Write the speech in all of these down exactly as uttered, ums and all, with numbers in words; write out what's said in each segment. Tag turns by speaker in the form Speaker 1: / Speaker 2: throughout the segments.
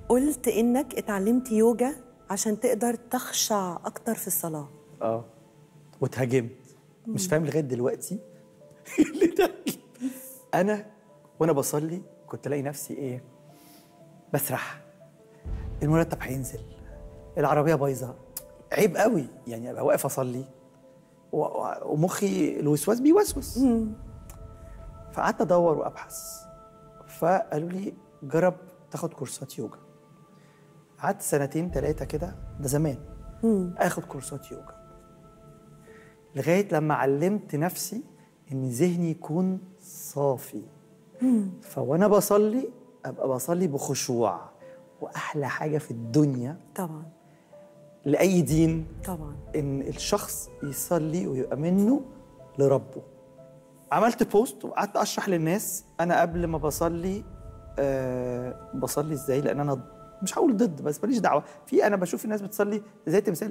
Speaker 1: قلت انك اتعلمت يوجا عشان تقدر تخشع اكتر في الصلاه.
Speaker 2: اه واتهاجمت. مش فاهم لغايه دلوقتي اللي ده. انا وانا بصلي كنت الاقي نفسي ايه، بسرح، المرتب هينزل، العربيه بايظه، عيب قوي يعني ابقى واقف اصلي ومخي الوسواس بيوسوس. فقعدت ادور وابحث، فقالوا لي جرب تاخد كورسات يوجا. قعدت سنتين ثلاثه كده، ده زمان، اخد كورسات يوجا لغايه لما علمت نفسي ان ذهني يكون صافي. فوانا بصلي ابقى بصلي بخشوع. واحلى حاجه في الدنيا
Speaker 1: طبعا
Speaker 2: لاي دين
Speaker 1: طبعا
Speaker 2: ان الشخص يصلي ويبقى منه لربه. عملت بوست وقعدت اشرح للناس انا قبل ما بصلي أه بصلي ازاي، لان انا مش هقول ضد بس ماليش دعوه في، انا بشوف الناس بتصلي زي تمثال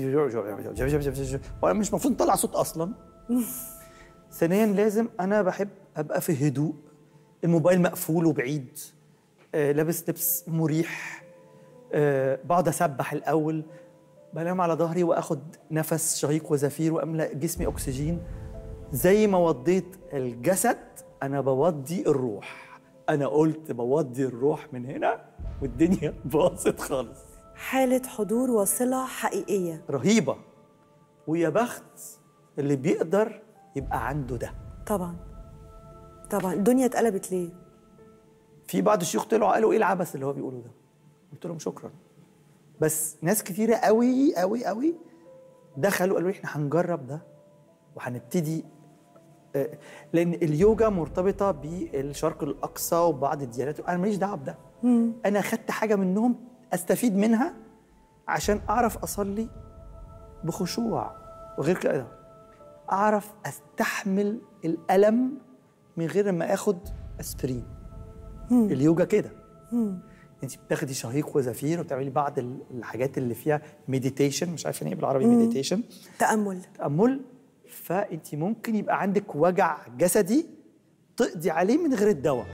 Speaker 2: وانا مش المفروض نطلع صوت اصلا. ثانيا لازم انا بحب ابقى في هدوء، الموبايل مقفول وبعيد، آه لابس لبس مريح، آه بقعد اسبح الاول، بنام على ظهري واخد نفس شهيق وزفير واملا جسمي اكسجين. زي ما وضيت الجسد انا بوضي الروح. انا قلت بوضي الروح من هنا والدنيا باظت خالص.
Speaker 1: حاله حضور وصله حقيقيه
Speaker 2: رهيبه. ويا بخت اللي بيقدر يبقى عنده ده.
Speaker 1: طبعا طبعا. الدنيا اتقلبت ليه؟
Speaker 2: في بعض الشيوخ طلعوا قالوا ايه العبث اللي هو بيقوله ده؟ قلت لهم شكرا. بس ناس كتيره قوي قوي قوي دخلوا قالوا احنا هنجرب ده وهنبتدي، لان اليوجا مرتبطه بالشرق الاقصى وبعض الديانات، انا ماليش دعوه بده. انا خدت حاجه منهم استفيد منها عشان اعرف اصلي بخشوع، وغير كده اعرف استحمل الالم من غير ما اخد اسبرين. اليوجا كده انت بتاخدي شهيق وزفير وبتعملي بعض الحاجات اللي فيها مديتيشن، مش عارفه ايه بالعربي مديتيشن،
Speaker 1: تامل
Speaker 2: تامل. فانت ممكن يبقى عندك وجع جسدي تقضي عليه من غير الدواء.